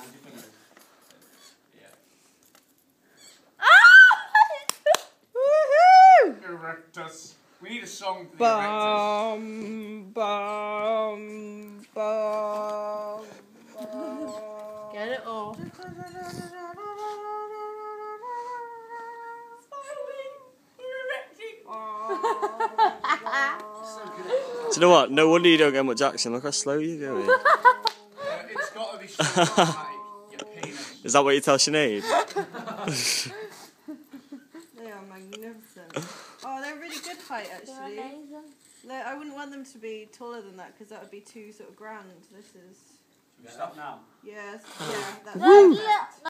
Erectus. We need a song for the Bum, bum, bum, bum. Get it all. Do you know what? No wonder you don't get much action. Look how slow you're going. It's got to be so your penis. Is that what you tell Sinead? They are magnificent. Oh, they're really good height actually. I wouldn't want them to be taller than that because that would be too sort of grand. This is. Stop now. Yes. Yeah. That's perfect.